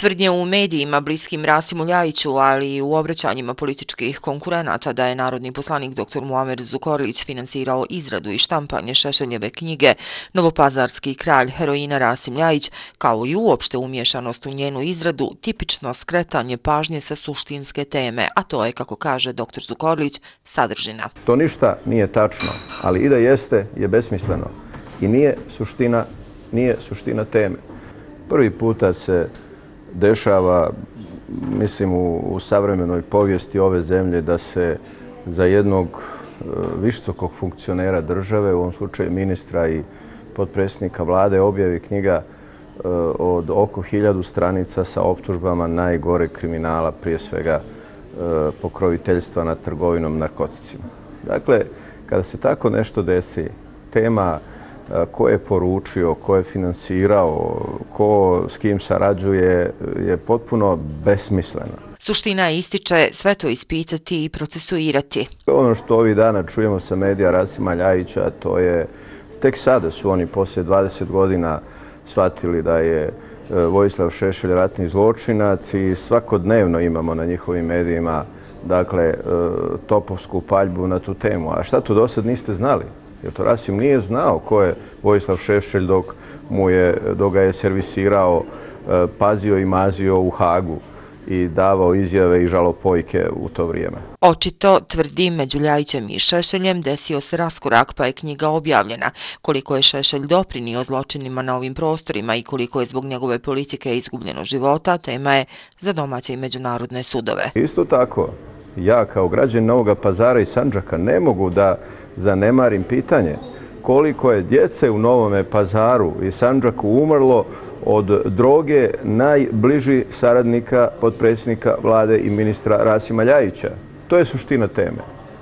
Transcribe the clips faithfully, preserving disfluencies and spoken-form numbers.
Tvrdnje u medijima bliskim Rasimu Ljajiću, ali i u obraćanjima političkih konkurenata da je narodni poslanik doktor Muamer Zukorlić finansirao izradu i štampanje Šešeljeve knjige Novopazarski kralj heroina Rasim Ljajić, kao i uopšte umješanost u njenu izradu, tipično skretanje pažnje sa suštinske teme, a to je, kako kaže doktor Zukorlić, sadržina. To ništa nije tačno, ali i da jeste je besmisleno i nije suština, nije suština teme. Prvi puta se dešava, mislim, u, u savremenoj povijesti ove zemlje da se za jednog e, visokog funkcionera države, u ovom slučaju ministra i potpredsjednika vlade, objavi knjiga e, od oko hiljadu stranica sa optužbama najgore kriminala, prije svega e, pokroviteljstva nad trgovinom narkoticima. Dakle, kada se tako nešto desi, tema ko je poručio, ko je finansirao, ko s kim sarađuje, je potpuno besmisleno. Suština ističe sve to ispitati i procesuirati. Ono što ovih dana čujemo sa medija Rasima Ljajića, to je tek sada su oni poslije dvadeset godina shvatili da je Vojislav Šešelj ratni zločinac i svakodnevno imamo na njihovim medijima, dakle, topovsku paljbu na tu temu. A šta to do sad niste znali? Jer to Rasim nije znao ko je Vojislav Šešelj dok, mu je, dok ga je servisirao, pazio i mazio u Hagu i davao izjave i žalopojke u to vrijeme. Očito, tvrdi, među Ljajićem i Šešeljem desio se raskorak pa je knjiga objavljena. Koliko je Šešelj doprinio zločinima na ovim prostorima i koliko je zbog njegove politike izgubljeno života, tema je za domaće i međunarodne sudove. Isto tako, ja kao građanin Novog Pazara i Sandžaka ne mogu da zanemarim pitanje koliko je djece u Novom Pazaru i Sandžaku umrlo od droge najbliži saradnika potpredsjednika vlade i ministra Rasima Ljajića. To je suština teme.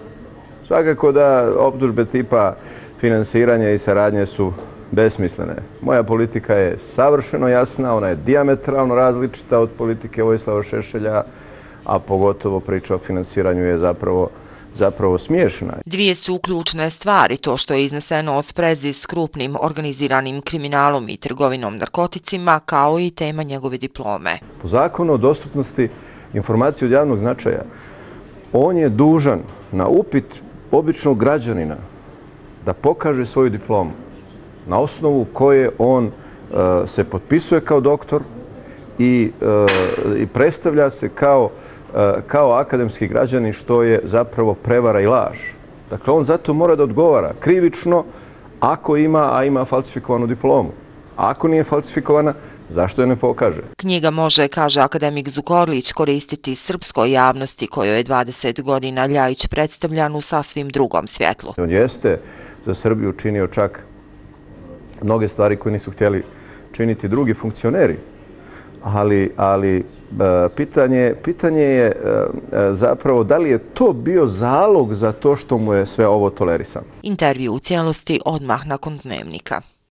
Svakako da optužbe tipa finansiranja i saradnje su besmislene. Moja politika je savršeno jasna, ona je dijametralno različita od politike Vojislava Šešelja, a pogotovo priča o finansiranju je zapravo zapravo smiješna. Dvije su ključne stvari, to što je izneseno o sprezi s krupnim organiziranim kriminalom i trgovinom narkoticima, kao i tema njegove diplome. Po zakonu o dostupnosti informacije od javnog značaja, on je dužan na upit običnog građanina da pokaže svoju diplomu, na osnovu koje on uh, se potpisuje kao doktor i, uh, i predstavlja se kao kao akademski građanin, što je zapravo prevara i laž. Dakle, on zato mora da odgovara krivično ako ima, a ima falsifikovanu diplomu. A ako nije falsifikovana, zašto je ne pokaže? Knjiga može, kaže akademik Zukorlić, koristiti srpskoj javnosti kojoj je dvadeset godina Ljajić predstavljan u sasvim drugom svjetlu. On jeste za Srbiju učinio čak mnoge stvari koje nisu htjeli činiti drugi funkcioneri, ali, ali Pitanje, pitanje je zapravo da li je to bio zalog za to što mu je sve ovo tolerisano. Intervju u cijelosti odmah nakon Dnevnika.